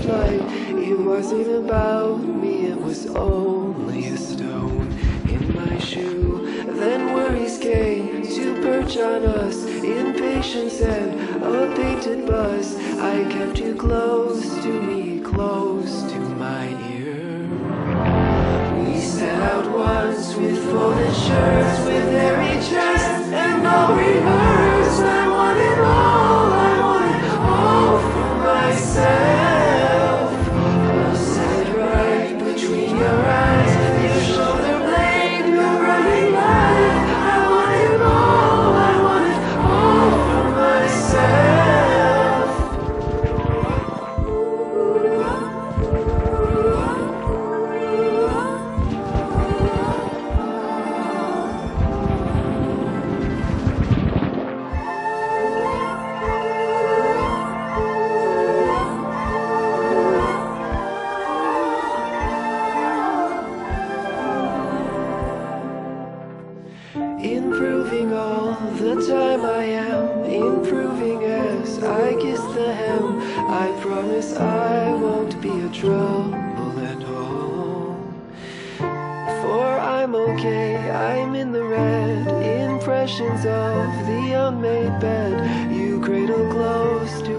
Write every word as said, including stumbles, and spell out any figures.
flight. It wasn't about me, it was only a stone in my shoe. Then worries came to perch on us, impatience and a painted bus. I kept you close to me, close to my ear. We set out once with folded shirts, with hairy chests and no rehearse. I wanted all, I wanted all for myself. All set right between your eyes, your shoulder blade, your running light. I wanted all, I wanted all for myself. Improving all the time, I am improving as I kiss the hem. I promise I won't be a trouble at home, for I'm okay, I'm in the red. Impressions of the unmade bed, you cradle close to